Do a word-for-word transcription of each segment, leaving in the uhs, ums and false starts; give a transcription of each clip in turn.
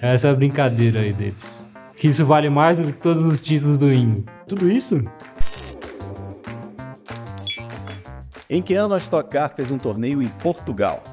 Essa é a brincadeira aí deles. Que isso vale mais do que todos os títulos do Ingo. Tudo isso? Em que ano a Stock Car fez um torneio em Portugal?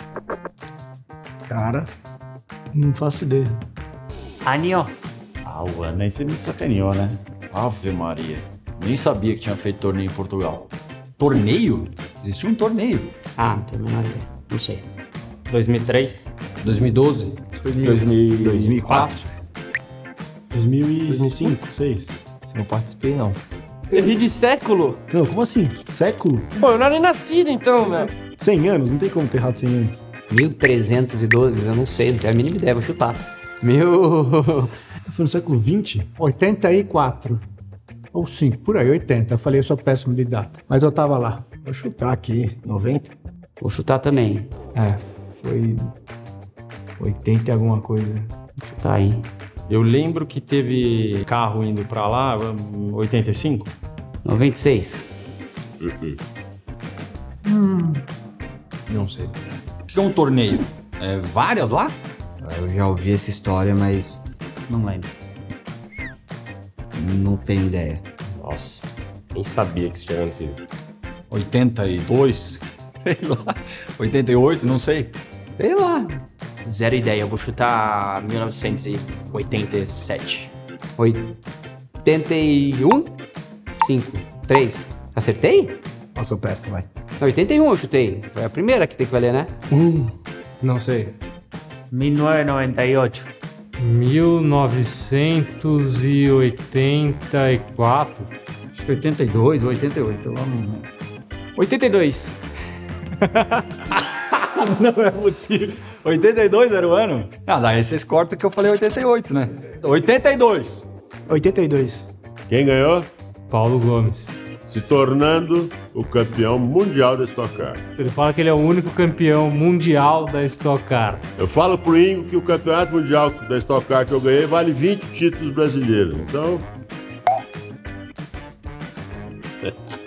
Cara, não faço ideia. Anio. Ah, o ano aí você me sacaneou, né? Ave Maria. Nem sabia que tinha feito torneio em Portugal. Torneio? Existia um torneio. Ah, não tenho a menor ideia. Não sei. dois mil e três? dois mil e doze? dois mil dois mil e quatro? dois mil e cinco, dois mil e seis. Você não participei, não. Errei de século? Não, como assim? Século? Pô, eu não era nem nascido então, velho. cem anos? Não tem como ter errado cem anos. mil trezentos e doze, eu não sei, não tenho a mínima ideia, vou chutar. Mil... Foi no século vinte? oitenta e quatro. Ou cinco, por aí, oitenta. Eu falei, eu sou péssimo de data. Mas eu tava lá. Vou chutar aqui, noventa? Vou chutar também. É, foi oitenta e alguma coisa. Vou chutar aí. Eu lembro que teve carro indo pra lá, oitenta e cinco? noventa e seis. Hum. Não sei. O que é um torneio? É várias lá? Eu já ouvi essa história, mas Não lembro. não tenho ideia. Nossa, nem sabia que isso tinha acontecido. oitenta e dois? Sei lá. oitenta e oito? Não sei. Sei lá. Zero ideia, eu vou chutar mil novecentos e oitenta e sete. oitenta e um? cinco, três. Acertei? Passou perto, vai. Não, oitenta e um eu chutei. Foi a primeira que tem que valer, né? Não sei. mil novecentos e noventa e oito. mil novecentos e oitenta e quatro. Acho que oitenta e dois ou oitenta e oito, lá não... oitenta e dois. Não é possível. oitenta e dois era o ano? Ah, aí vocês cortam que eu falei oitenta e oito, né? oitenta e dois. oitenta e dois. Quem ganhou? Paulo Gomes. Se tornando o campeão mundial da Stock Car. Ele fala que ele é o único campeão mundial da Stock Car. Eu falo pro Ingo que o campeonato mundial da Stock Car que eu ganhei vale vinte títulos brasileiros. Então...